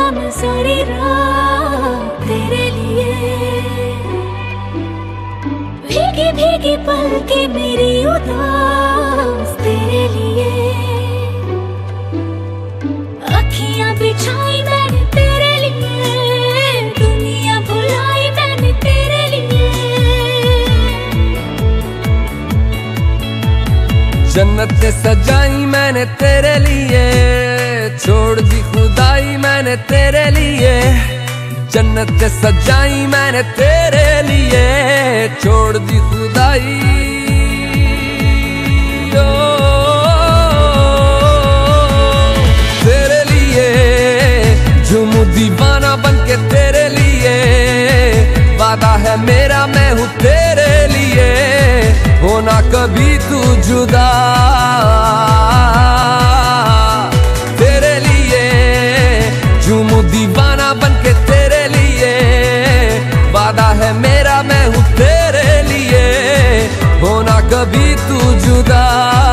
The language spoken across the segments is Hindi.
मैं सारी रात तेरे लिए। भीगी भीगी पलकें मेरी उदास तेरे लिए। अखियां बिछाई मैंने तेरे लिए, दुनिया भुलाई मैंने तेरे लिए। जन्नतें सजाई मैंने तेरे लिए, छोड़ दी खुदाई मैंने तेरे लिए। जन्नतें सजाई मैंने तेरे लिए, छोड़ दी खुदाई। ओ तेरे लिए झूमूं दीवाना बनके तेरे लिए। वादा है मेरा मैं हूँ तेरे लिए, होना कभी तू जुदा। तेरे लिए झूमूं दीवाना बनके तेरे लिए। वादा है मेरा मैं हूँ तेरे लिए, होना कभी तू जुदा।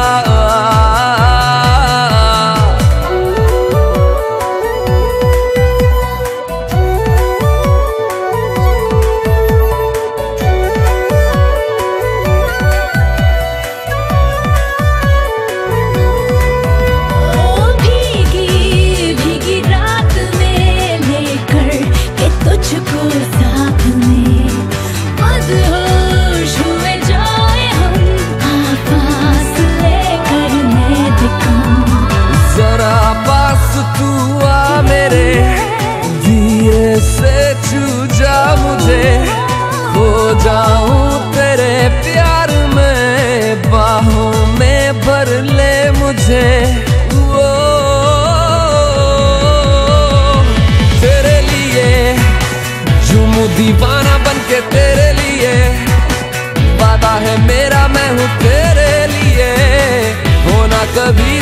तू आ मेरे धीरे से छू जा मुझे, खो जाऊं तेरे प्यार में, बाहों में भर ले मुझे। वो तेरे लिए झूमूं दीवाना बनके तेरे लिए। वादा है मेरा मैं हूँ तेरे लिए, होना कभी